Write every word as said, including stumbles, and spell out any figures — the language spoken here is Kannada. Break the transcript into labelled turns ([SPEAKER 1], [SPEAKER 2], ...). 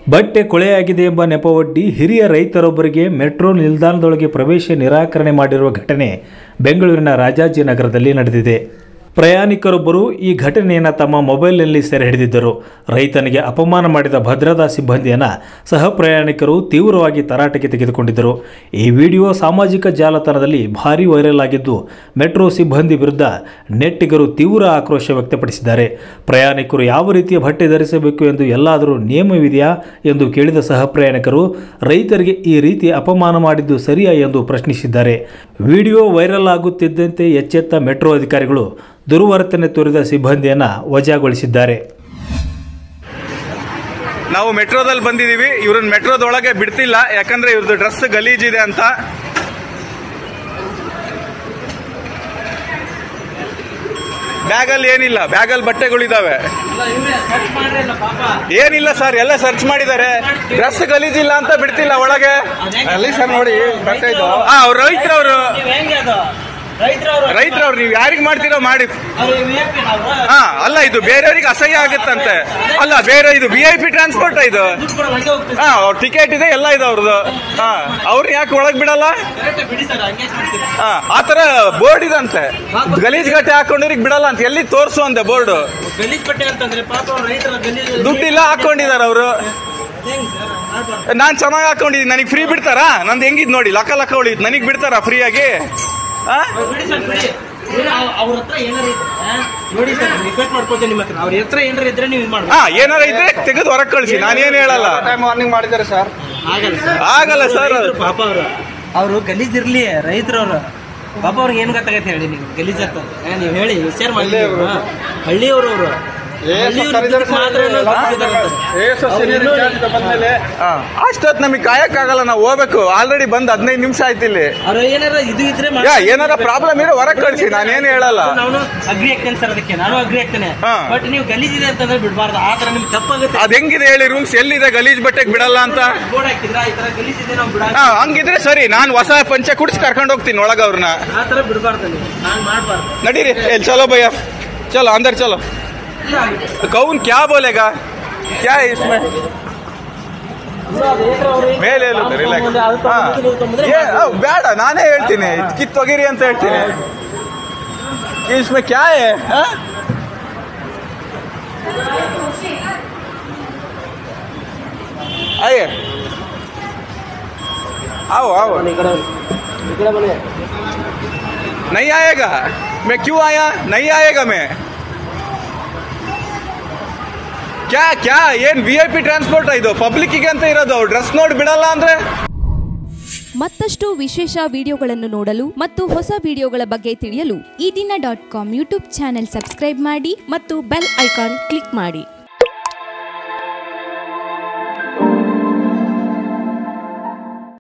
[SPEAKER 1] ಬಟ್ಟೆ ಕೊಳೆಯಾಗಿದೆ ಎಂಬ ನೆಪವೊಡ್ಡಿ ಹಿರಿಯ ರೈತರೊಬ್ಬರಿಗೆ ಮೆಟ್ರೋ ನಿಲ್ದಾಣದೊಳಗೆ ಪ್ರವೇಶ ನಿರಾಕರಣೆ ಮಾಡಿರುವ ಘಟನೆ ಬೆಂಗಳೂರಿನ ರಾಜಾಜಿನಗರದಲ್ಲಿ ನಡೆದಿದೆ. ಪ್ರಯಾಣಿಕರೊಬ್ಬರು ಈ ಘಟನೆಯನ್ನು ತಮ್ಮ ಮೊಬೈಲ್ನಲ್ಲಿ ಸೆರೆ ಹಿಡಿದಿದ್ದರು. ರೈತನಿಗೆ ಅಪಮಾನ ಮಾಡಿದ ಭದ್ರತಾ ಸಿಬ್ಬಂದಿಯನ್ನು ಸಹ ಪ್ರಯಾಣಿಕರು ತೀವ್ರವಾಗಿ ತರಾಟೆಗೆ ತೆಗೆದುಕೊಂಡಿದ್ದರು. ಈ ವಿಡಿಯೋ ಸಾಮಾಜಿಕ ಜಾಲತಾಣದಲ್ಲಿ ಭಾರೀ ವೈರಲ್ ಆಗಿದ್ದು, ಮೆಟ್ರೋ ಸಿಬ್ಬಂದಿ ವಿರುದ್ಧ ನೆಟ್ಟಿಗರು ತೀವ್ರ ಆಕ್ರೋಶ ವ್ಯಕ್ತಪಡಿಸಿದ್ದಾರೆ. ಪ್ರಯಾಣಿಕರು ಯಾವ ರೀತಿಯ ಬಟ್ಟೆ ಧರಿಸಬೇಕು ಎಂದು ಎಲ್ಲಾದರೂ ನಿಯಮವಿದೆಯಾ ಎಂದು ಕೇಳಿದ ಸಹ ಪ್ರಯಾಣಿಕರು ರೈತರಿಗೆ ಈ ರೀತಿ ಅಪಮಾನ ಮಾಡಿದ್ದು ಸರಿಯಾ ಎಂದು ಪ್ರಶ್ನಿಸಿದ್ದಾರೆ. ವಿಡಿಯೋ ವೈರಲ್ ಆಗುತ್ತಿದ್ದಂತೆ ಎಚ್ಚೆತ್ತ ಮೆಟ್ರೋ ಅಧಿಕಾರಿಗಳು ದುರ್ವರ್ತನೆ ತೋರಿದ ಸಿಬ್ಬಂದಿಯನ್ನು ವಜಾಗೊಳಿಸಿದ್ದಾರೆ.
[SPEAKER 2] ನಾವು ಮೆಟ್ರೋದಲ್ಲಿ ಬಂದಿದ್ದೀವಿ. ಇವ್ರನ್ನ ಮೆಟ್ರೋದೊಳಗೆ ಬಿಡ್ತಿಲ್ಲ, ಯಾಕಂದ್ರೆ ಇವ್ರದ್ದು ಡ್ರೆಸ್ ಗಲೀಜಿದೆ ಅಂತ. ಬ್ಯಾಗಲ್ಲಿ ಏನಿಲ್ಲ, ಬ್ಯಾಗಲ್ಲಿ ಬಟ್ಟೆಗಳಿದಾವೆ. ಏನಿಲ್ಲ ಸರ್, ಎಲ್ಲ ಸರ್ಚ್ ಮಾಡಿದ್ದಾರೆ. ಡ್ರೆಸ್ ಗಲೀಜಿಲ್ಲ ಅಂತ ಬಿಡ್ತಿಲ್ಲ ಒಳಗೆ. ಅಲ್ಲಿ ಸರ್ ನೋಡಿ, ಹಾ ಅವ್ರ ರೈತರವರು ರೈತರವ್ರು ನೀವು ಯಾರಿಗೆ ಮಾಡ್ತೀರೋ ಮಾಡಿ. ಹಾ ಅಲ್ಲ, ಇದು ಬೇರೆಯವ್ರಿಗೆ ಅಸಹ್ಯ ಆಗುತ್ತಂತೆ. ಅಲ್ಲ ಬೇರೆ, ಇದು ವಿ ಐ ಪಿ ಟ್ರಾನ್ಸ್ಪೋರ್ಟ್ ಇದು. ಹಾ ಅವ್ರ ಟಿಕೆಟ್ ಇದೆ, ಎಲ್ಲ ಇದೆ ಅವ್ರದ್ದು. ಹಾ ಅವ್ರು ಯಾಕೆ ಒಳಗ್ ಬಿಡಲ್ಲ? ಹಾ ಆತರ ಬೋರ್ಡ್ ಇದಂತೆ, ಗಲೀಜ್ ಗಟ್ಟೆ ಹಾಕೊಂಡ್ರಿಗೆ ಬಿಡಲ್ಲ ಅಂತ. ಎಲ್ಲಿ ತೋರ್ಸು ಅಂತೆ ಬೋರ್ಡ್. ದುಡ್ಡಿಲ್ಲ ಹಾಕೊಂಡಿದಾರ ಅವರು. ನಾನ್ ಚೆನ್ನಾಗಿ ಹಾಕೊಂಡಿದ್ದೀನಿ, ನನಗೆ ಫ್ರೀ ಬಿಡ್ತಾರಾ? ನಂದು ಹೆಂಗಿದ್ ನೋಡಿ, ಲಕ್ಕ ಲಕ್ಕ ಉಳಿದ್, ನನಗ್ ಬಿಡ್ತಾರಾ ಫ್ರೀ ಆಗಿ? ಏನಾರ ಇದ್ರೆ ತೆಗೆದು ಹೊರಗೆ ಕಳಿಸಿ, ನಾನೇನ್ ಹೇಳಲ್ಲ. ವಾರ್ನಿಂಗ್ ಮಾಡಿದ್ದಾರೆ ಸರ್. ಆಗಲ್ಲ ಸರ್,
[SPEAKER 3] ಪಾಪ ಅವರು ಅವರು ಗಲೀಜ್ ಇರ್ಲಿ ರೈತರವ್ರು. ಪಾಪ ಅವ್ರಿಗೆ ಏನ್ ಗೊತ್ತಾಗತ್ತೆ ಹೇಳಿ ನೀವು? ಗಲೀಜ್ ಆಗ್ತದೆ ನೀವು ಹೇಳಿ, ವಿಚಾರ ಮಾಡಿ. ಹಳ್ಳಿಯವರು ಅವರು
[SPEAKER 2] ಅಷ್ಟೊತ್ತು ನಮಗೆ ಕಾಯಕ್ಕಾಗಲ್ಲ, ನಾವು ಹೋಗ್ಬೇಕು. ಆಲ್ರೆಡಿ ಬಂದ್ ಹದಿನೈದು ನಿಮಿಷ ಆಯ್ತು ಇಲ್ಲಿ. ಏನಾರ ಪ್ರಾಬ್ಲಮ್ ಇರೋ ಹೊರಗೆ ಕಳಿಸಿ, ನಾನೇನು ಹೇಳಲ್ಲ.
[SPEAKER 3] ನಾನು ಅಗ್ರಿ ಆಗ್ತೇನೆ ಸರ್, ಅದಕ್ಕೆ ನಾನು ಅಗ್ರಿ ಆಗ್ತೇನೆ. ಬಟ್ ನೀವು ಗಲೀಜ್ ಇದೆ ಅಂತಂದ್ರೆ ಬಿಡಬಾರ್ದು. ಆ ತರ ನಿಮ್ಗೆ ತಪ್ಪಾಗುತ್ತೆ.
[SPEAKER 2] ಅದ್ ಹೆಂಗಿದೆ ಹೇಳಿ ರೂಲ್ಸ್? ಎಲ್ಲಿದೆ ಗಲೀಜ್ ಬಟ್ಟೆಗೆ ಬಿಡಲ್ಲ ಅಂತ?
[SPEAKER 3] ಬೋರ್ಡ್ ಹಾಕಿದ್ರ ಈ ತರ ಗಲೀಜ್ ಇದೆ ನಾವು ಬಿಡ.
[SPEAKER 2] ಹಂಗಿದ್ರೆ ಸರಿ, ನಾನು ಹೊಸ ಪಂಚೆ ಕುಡಿಸಿ ಕರ್ಕೊಂಡು ಹೋಗ್ತೀನಿ ಒಳಗ ಅವ್ರನ್ನ.
[SPEAKER 3] ಆ ತರ ಬಿಡಬಾರ್ದು, ನಾನು ಮಾಡಬಾರ್ದು.
[SPEAKER 2] ನಡೀರಿ, ಚಲೋ ಭಯ್ಯ, ಚಲೋ ಅಂದರ್ ಚಲೋ. कौन क्या बोलेगा? क्या है इसमें? ಮೇಲೆ ಬೇಡ, ನಾನೇ ಹೇಳ್ತೀನಿ, ಕಿತ್ತೊಗಿರಿ ಅಂತ ಹೇಳ್ತೀನಿ. इसमें क्या है? आइए, आओ आओ. नहीं आएगा? मैं क्यों आया? नहीं आएगा मैं. क्या क्या ಏನ್ ವಿ ಐ ಪಿ ಟ್ರಾನ್ಸ್ಪೋರ್ಟ್ ಇದು? ಪಬ್ಲಿಕ್ಕಿಗೆ ಅಂತ ಇರೋದು. ಡ್ರೆಸ್ ನೋಡಿ ಬಿಡಲ್ಲ ಅಂದ್ರೆ?
[SPEAKER 4] ಮತ್ತಷ್ಟು ವಿಶೇಷ ವಿಡಿಯೋಗಳನ್ನು ನೋಡಲು ಮತ್ತು ಹೊಸ ವಿಡಿಯೋಗಳ ಬಗ್ಗೆ ತಿಳಿಯಲು Ee Dina dot com YouTube channel subscribe ಮಾಡಿ ಮತ್ತು ಬೆಲ್ ಐಕಾನ್ ಕ್ಲಿಕ್ ಮಾಡಿ.